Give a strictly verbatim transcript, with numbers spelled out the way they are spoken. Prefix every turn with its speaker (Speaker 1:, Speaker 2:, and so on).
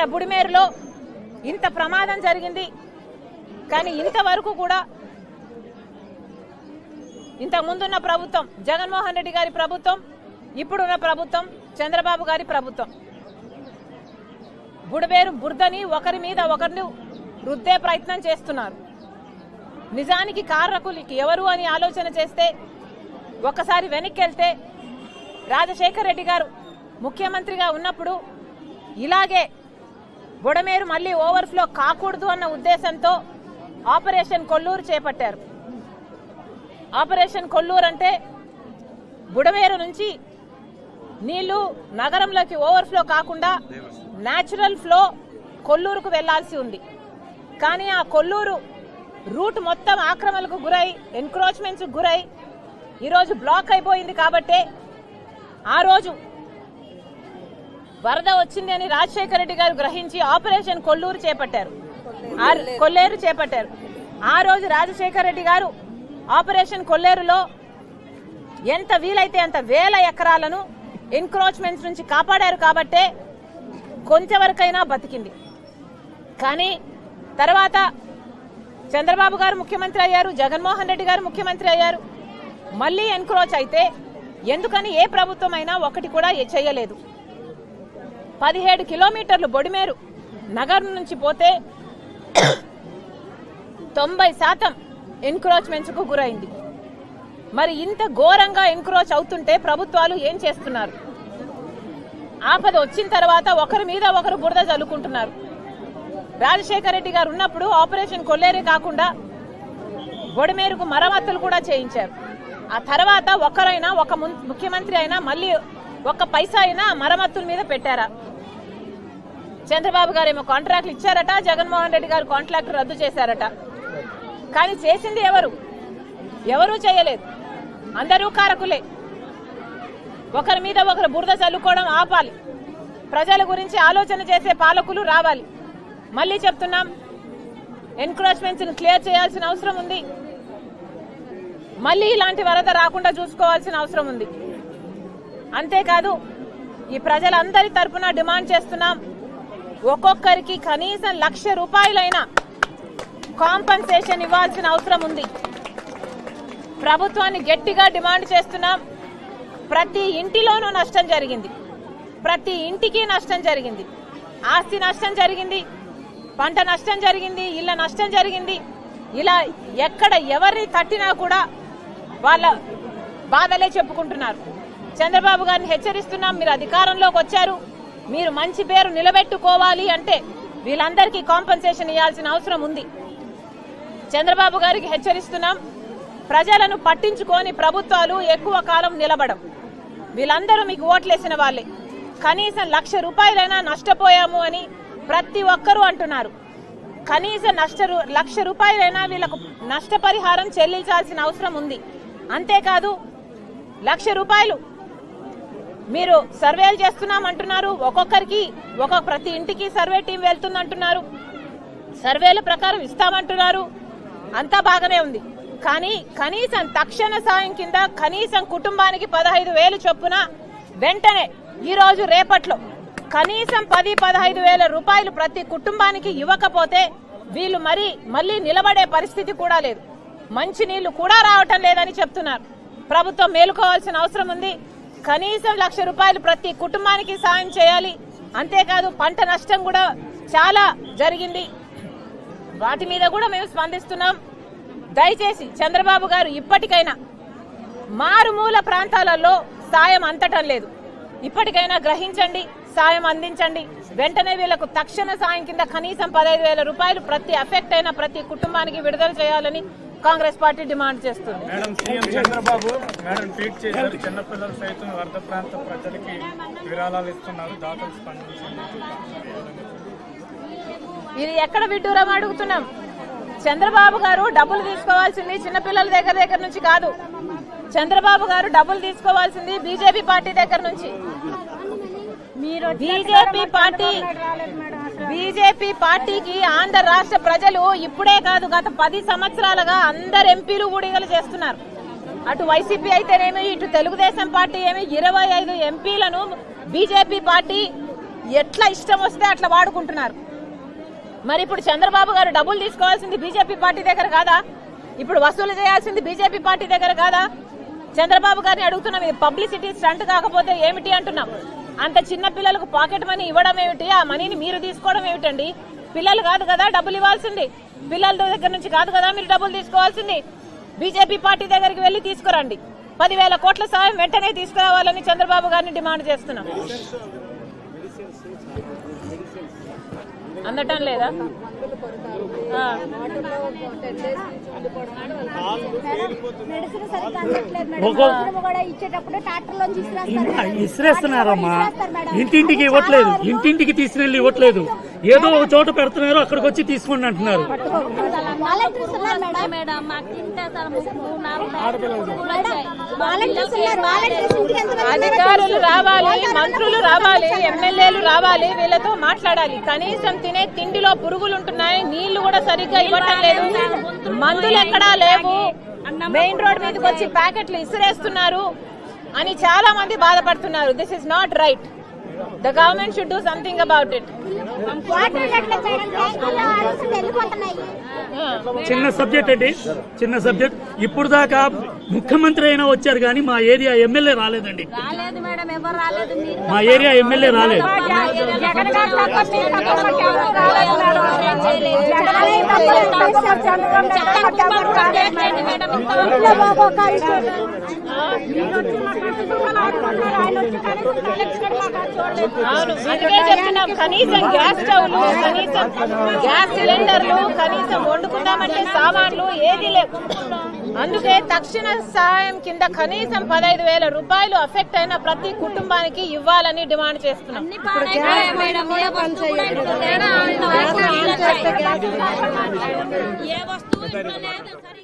Speaker 1: బుడిమేరులో ఇంత ప్రమాదం జరిగింది. కానీ ఇంతవరకు కూడా ఇంత ముందున్న ప్రభుత్వం జగన్మోహన్ రెడ్డి గారి ప్రభుత్వం, ఇప్పుడున్న ప్రభుత్వం చంద్రబాబు గారి ప్రభుత్వం బుడిమేరు బురదని ఒకరి మీద ఒకరిని రుద్దే ప్రయత్నం చేస్తున్నారు. నిజానికి కారకులకి ఎవరు అని ఆలోచన చేస్తే ఒకసారి వెనక్కి వెళ్తే రాజశేఖర్ రెడ్డి గారు ముఖ్యమంత్రిగా ఉన్నప్పుడు ఇలాగే బుడమేరు మళ్లీ ఓవర్ఫ్లో కాకూడదు అన్న ఉద్దేశంతో ఆపరేషన్ కొల్లూరు చేపట్టారు. ఆపరేషన్ కొల్లూరు అంటే బుడమేరు నుంచి నీళ్లు నగరంలోకి ఓవర్ఫ్లో కాకుండా న్యాచురల్ ఫ్లో కొల్లూరుకు వెళ్లాల్సి ఉంది. కానీ ఆ కొల్లూరు రూట్ మొత్తం ఆక్రమణకు గురై ఎన్క్రోచ్మెంట్స్ గురై ఈరోజు బ్లాక్ అయిపోయింది. కాబట్టి ఆ రోజు వరద వచ్చింది అని రాజశేఖర రెడ్డి గారు గ్రహించి ఆపరేషన్ కొల్లూరు చేపట్టారు, కొల్లేరు చేపట్టారు. ఆ రోజు రాజశేఖర రెడ్డి గారు ఆపరేషన్ కొల్లేరులో ఎంత వీలైతే అంత వేల ఎకరాలను ఎన్క్రోచ్మెంట్స్ నుంచి కాపాడారు. కాబట్టే కొంచెవరకైనా బతికింది. కానీ తర్వాత చంద్రబాబు గారు ముఖ్యమంత్రి అయ్యారు, జగన్మోహన్ రెడ్డి గారు ముఖ్యమంత్రి అయ్యారు. మళ్లీ ఎన్క్రోచ్ అయితే ఎందుకని ఏ ప్రభుత్వం అయినా ఒకటి కూడా చేయలేదు. పదిహేడు కిలోమీటర్లు బొడిమేరు నగరం నుంచి పోతే తొంభై శాతం ఎన్క్రోచ్మెంట్స్ కు గురైంది. మరి ఇంత ఘోరంగా ఎన్క్రోచ్ అవుతుంటే ప్రభుత్వాలు ఏం చేస్తున్నారు? ఆపద వచ్చిన తర్వాత ఒకరి మీద ఒకరు బురద చల్లుకుంటున్నారు. రాజశేఖర రెడ్డి గారు ఉన్నప్పుడు ఆపరేషన్ కొల్లేరే కాకుండా బొడిమేరుకు మరమ్మతులు కూడా చేయించారు. ఆ తర్వాత ఒకరైనా ఒక ముఖ్యమంత్రి అయినా మళ్ళీ ఒక్క పైసా అయినా మరమ్మతుల మీద పెట్టారా? చంద్రబాబు గారు ఏమో కాంట్రాక్ట్లు ఇచ్చారట, జగన్మోహన్ రెడ్డి గారు కాంట్రాక్ట్ రద్దు చేశారట. కానీ చేసింది ఎవరు? ఎవరూ చేయలేదు. అందరూ కారకులే. ఒకరి మీద ఒకరు బురద చల్లుకోవడం ఆపాలి. ప్రజల గురించి ఆలోచన చేసే పాలకులు రావాలి. మళ్ళీ చెప్తున్నాం, ఎన్క్రోచ్మెంట్స్ ను క్లియర్ చేయాల్సిన అవసరం ఉంది. మళ్ళీ ఇలాంటి వరద రాకుండా చూసుకోవాల్సిన అవసరం ఉంది. అంతేకాదు ఈ ప్రజలందరి తరఫున డిమాండ్ చేస్తున్నాం, ఒక్కొక్కరికి కనీసం లక్ష రూపాయలైనా కాంపన్సేషన్ ఇవ్వాల్సిన అవసరం ఉంది. ప్రభుత్వాన్ని గట్టిగా డిమాండ్ చేస్తున్నాం. ప్రతి ఇంటిలోనూ నష్టం జరిగింది, ప్రతి ఇంటికి నష్టం జరిగింది. ఆస్తి నష్టం జరిగింది, పంట నష్టం జరిగింది, ఇళ్ల నష్టం జరిగింది. ఇలా ఎక్కడ ఎవరిని తట్టినా కూడా వాళ్ళ బాధలే చెప్పుకుంటున్నారు. చంద్రబాబు గారిని హెచ్చరిస్తున్నాం, మీరు అధికారంలోకి వచ్చారు, మీరు మంచి పేరు నిలబెట్టుకోవాలి అంటే వీళ్ళందరికీ కాంపన్సేషన్ ఇవ్వాల్సిన అవసరం ఉంది. చంద్రబాబు గారికి హెచ్చరిస్తున్నాం, ప్రజలను పట్టించుకొని ప్రభుత్వాలు ఎక్కువ కాలం నిలబడం. వీళ్ళందరూ మీకు ఓట్లేసిన వాళ్ళే. కనీసం లక్ష రూపాయలైనా నష్టపోయాము అని ప్రతి ఒక్కరూ అంటున్నారు. కనీసం నష్ట లక్ష రూపాయలైనా వీళ్ళకు నష్టపరిహారం చెల్లించాల్సిన అవసరం ఉంది. అంతేకాదు లక్ష రూపాయలు మీరు సర్వేలు చేస్తున్నామంటున్నారు, ఒక్కొక్కరికి ఒక్కొక్క ప్రతి ఇంటికి సర్వే టీం వెళ్తుందంటున్నారు, సర్వేల ప్రకారం ఇస్తామంటున్నారు, అంతా బాగానే ఉంది. కానీ కనీసం తక్షణ సాయం కింద కనీసం కుటుంబానికి పదహైదు వేలు చొప్పున వెంటనే ఈ రోజు రేపట్లో కనీసం పది పదహైదు వేల రూపాయలు ప్రతి కుటుంబానికి ఇవ్వకపోతే వీళ్ళు మరి మళ్ళీ నిలబడే పరిస్థితి కూడా లేదు. మంచి నీళ్లు కూడా రావటం లేదని చెప్తున్నారు. ప్రభుత్వం మేలుకోవాల్సిన అవసరం ఉంది. కనీసం లక్ష రూపాయలు ప్రతి కుటుంబానికి సాయం చేయాలి. అంతేకాదు పంట నష్టం కూడా చాలా జరిగింది, వాటి మీద కూడా మేము స్పందిస్తున్నాం. దయచేసి చంద్రబాబు గారు ఇప్పటికైనా మారుమూల ప్రాంతాలలో సాయం అందటం లేదు, ఇప్పటికైనా గ్రహించండి, సాయం అందించండి. వెంటనే వీళ్లకు తక్షణ సాయం కింద కనీసం పదహైదు వేల రూపాయలు ప్రతి అఫెక్ట్ అయిన ప్రతి కుటుంబానికి విడుదల చేయాలని కాంగ్రెస్ పార్టీ డిమాండ్ చేస్తుంది.
Speaker 2: Madam CM Chandrababu madam tweet చేశారు, చిన్నపిల్లలు సైతం వరద ప్రాంత ప్రజలకి విరాళాలు ఇస్తున్నారు, దాతలు స్పందించండి.
Speaker 1: ఇది ఎక్కడ విడ్డూరం అడుగుతున్నాం. చంద్రబాబు గారు డబ్బులు తీసుకోవాల్సింది చిన్నపిల్లల దగ్గర దగ్గర నుంచి కాదు. చంద్రబాబు గారు డబ్బులు తీసుకోవాల్సింది బీజేపీ పార్టీ దగ్గర నుంచి. బీజేపీ పార్టీ బీజేపీ పార్టీకి ఆంధ్ర రాష్ట్ర ప్రజలు ఇప్పుడే కాదు గత పది సంవత్సరాలుగా అందరు ఎంపీలు ఊడిగలు చేస్తున్నారు. అటు వైసీపీ అయితేనేమి, ఇటు తెలుగుదేశం పార్టీ ఏమి ఇరవై ఐదు ఎంపీలను బీజేపీ పార్టీ ఎట్లా ఇష్టం వస్తే అట్లా వాడుకుంటున్నారు. మరి ఇప్పుడు చంద్రబాబు గారు డబ్బులు తీసుకోవాల్సింది బీజేపీ పార్టీ దగ్గర కాదా? ఇప్పుడు వసూలు చేయాల్సింది బీజేపీ పార్టీ దగ్గర కాదా? చంద్రబాబు గారిని అడుగుతున్నాం, ఇది పబ్లిసిటీ స్టంట్ కాకపోతే ఏమిటి అంటున్నాం. అంత చిన్న పిల్లలకు పాకెట్ మనీ ఇవ్వడం ఏమిటి? ఆ మనీని మీరు తీసుకోవడం ఏమిటండి? పిల్లలు కాదు కదా డబ్బులు ఇవ్వాల్సింది, పిల్లల దగ్గర నుంచి కాదు కదా మీరు డబ్బులు తీసుకోవాల్సింది. బీజేపీ పార్టీ దగ్గరికి వెళ్లి తీసుకురండి. పదివేల కోట్ల సాయం వెంటనే తీసుకురావాలని చంద్రబాబు గారిని డిమాండ్ చేస్తున్నాం. అందటం లేదా?
Speaker 3: ఇసిరేస్తున్నారమ్మా, ఇంటింటికి ఇవ్వట్లేదు, ఇంటింటికి తీసుకెళ్ళి ఇవ్వట్లేదు, ఏదో ఒక చోట పెడుతున్నారు, అక్కడికి వచ్చి తీసుకోండి అంటున్నారు.
Speaker 1: అధికారులు రావాలి, మంత్రులు రావాలి, ఎమ్మెల్యేలు రావాలి, వీళ్ళతో మాట్లాడాలి. కనీసం తినే తిండిలో పురుగులు ఉంటున్నాయి, నీళ్లు కూడా సరిగ్గా ఇవ్వటం లేదు, మందులు ఎక్కడా లేవు, మెయిన్ రోడ్ మీదకి వచ్చి ప్యాకెట్లు ఇసిరేస్తున్నారు అని చాలా మంది బాధపడుతున్నారు. This is not right. The government should do something about it.
Speaker 3: చిన్న సబ్జెక్ట్ అండి, చిన్న సబ్జెక్ట్. ఇప్పుడు దాకా ముఖ్యమంత్రి అయినా వచ్చారు కానీ మా ఏరియా ఎమ్మెల్యే రాలేదండి. మా ఏరియా ఎమ్మెల్యే రాలేదు.
Speaker 1: అవును, అందుకే చెప్తున్నాం, కనీసం గ్యాస్ స్టవ్లు, కనీసం గ్యాస్ సిలిండర్లు, కనీసం వండుకుందామంటే సామాన్లు ఏది లేవు. అందుకే తక్షణ సహాయం కింద కనీసం పదహైదు వేల రూపాయలు అఫెక్ట్ అయిన ప్రతి కుటుంబానికి ఇవ్వాలని డిమాండ్ చేస్తున్నాం. ఏ వస్తువు